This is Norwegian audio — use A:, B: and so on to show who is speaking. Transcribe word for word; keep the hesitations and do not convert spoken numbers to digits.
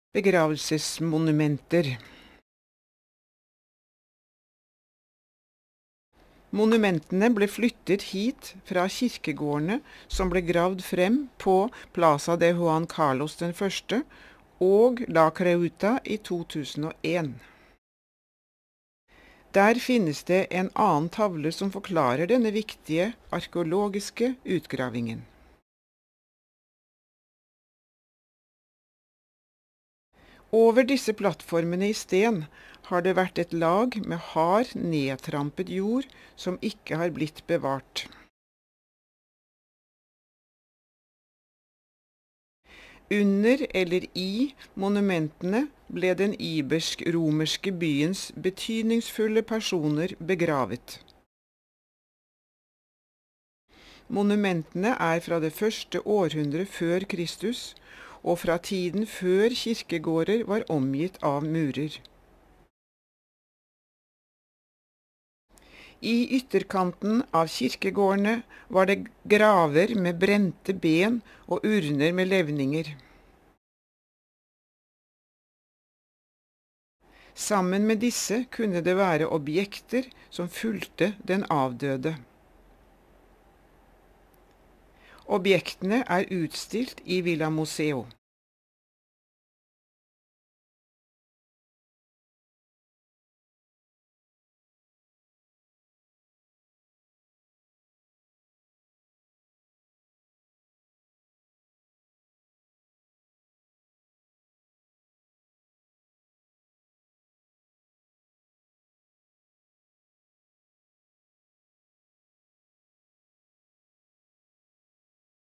A: Begravelsesmonumenter. Monumentene ble flyttet hit fra kirkegårdene som ble gravd frem på Plaza de Juan Carlos den første og La Creuta i to tusen og en. Der finnes det en annen tavle som forklarer denne viktige arkeologiske utgravingen. Over disse plattformene i sten har det vært et lag med hard, nedtrampet jord som ikke har blitt bevart. Under eller i monumentene ble den ibersk-romerske byens betydningsfulle personer begravet. Monumentene er fra det første århundre før Kristus, og fra tiden før kirkegårder var omgitt av murer. I ytterkanten av kirkegårdene var det graver med brente ben og urner med levninger. Sammen med disse kunne det være objekter som fulgte den avdøde. Objektene er utstilt i Villa Museo.